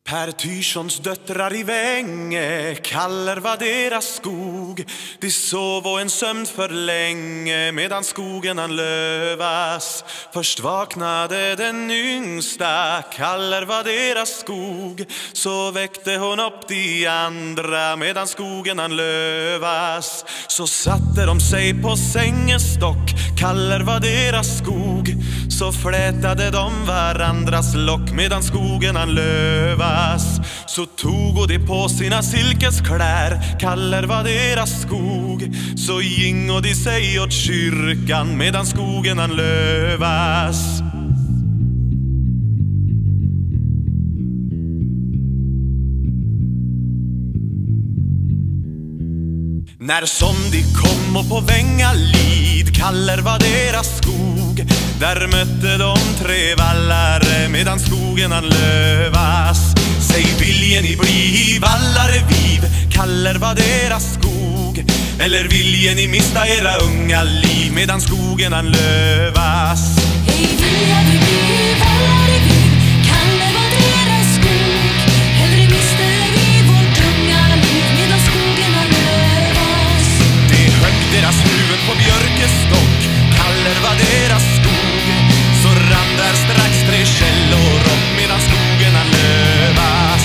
Per Tyrssons döttrar i Vänge, Kaller var deras skog. De sov och en sömn för länge, medan skogen han lövas. Först vaknade den yngsta, Kaller var deras skog. Så väckte hon upp de andra, medan skogen han lövas. Så satte de sig på sängestock, Kaller var deras skog. Så flätade de varandras lock, medan skogen han lövas. Så tog de på sina silkeskläder, Kaller var deras skog. Så gingo de sig åt kyrkan, medan skogen han lövas. När som de kom och på Vängalid, Kaller var deras skog. Där mötte de tre vallare, medan skogen han lövas. Säg, viljen ni bli vallare viv, Kaller var deras skog. Eller viljen ni mista era unga liv, medan skogen han lövas. Hej, viljen ni bli vallare viv, Kaller var deras skog. Eller mista vi vårt unga liv, medan skogen han lövas. Det högg deras huvud på björkestock, Kaller var deras skog. Så rann där strax tre källor upp, medan skogen han lövas.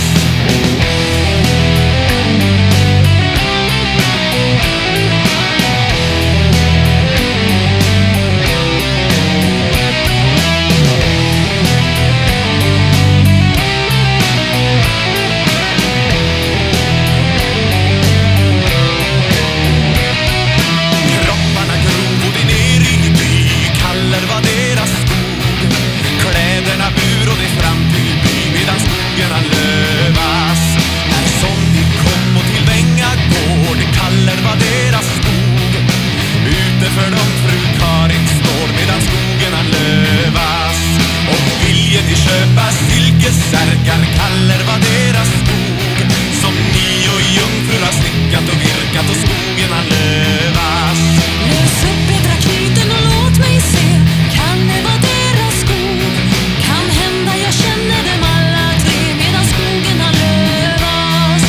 Kropparna grov och ner i by, Kaller var deras skog. Kläderna bur och det fram till by, medan skogen han lövas. När som de kom och till Vängagård, Kaller var deras skog. Ute för dem fru Karin står, medan skogen han lövas. Och vilje de köpa silkesärkar, Kaller var deras skog. Som ni och jungfrur har snickat och virkat, och skogen han lövas. Lös upp edra knuten och låt mig se, Kaller var deras skog. Kan hända jag känner dem alla tre, medan skogen han lövas.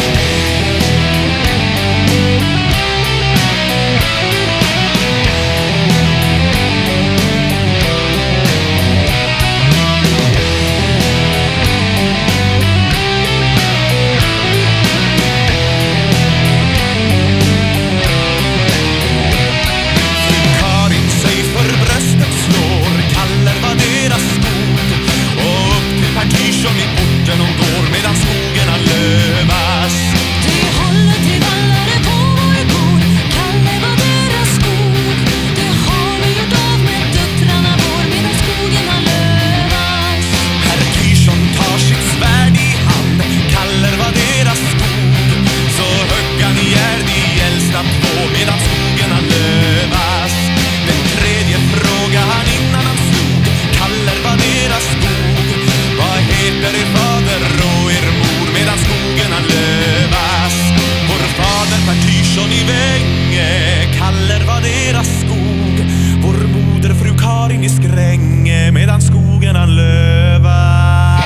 Karin sig för bröstet slår, Kaller var deras skog. Och upp till Per Tyrsson i porten hon går, medan skogen han lövas. Det håller till vallare på vår gård, Kaller var deras skog. Det har vi gjort av med döttrarna vår, medan skogen han lövas. Per Tyrsson tar sitt svärd i hand, Kaller var deras skog. Så högg han ihjäl de äldsta två, medan skogen han lövas. Den tredje fråga han innan han slog, Kaller var deras skog. Vad heter er fader och er mor, medan skogen han lövas. Vår fader Per Tyrsson i Vänge, Kaller var deras skog. Vår moder fru Karin i Skränge, medan skogen han lövas.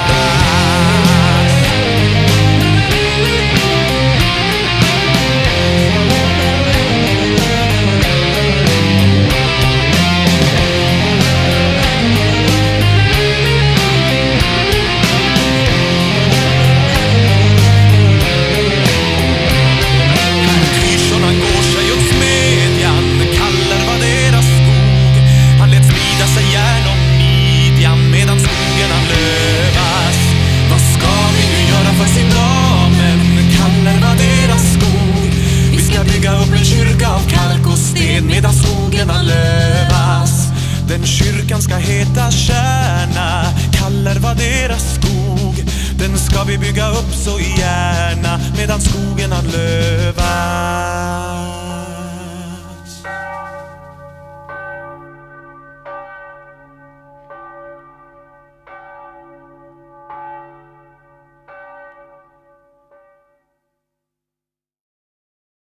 Tyrsson han går sig åt smedjan, Kaller var deras skog. Han lät smida sig järn om midjan, medan skogen han lövas. Vad ska vi nu göra för sin damen, Kaller var deras skog. Vi ska bygga upp en kyrka av kalk och sten, medan skogen han lövas. Den kyrkan ska heta Kärna, Kaller var deras skog. Den ska vi bygga upp så gärna, medan skogen han lövas.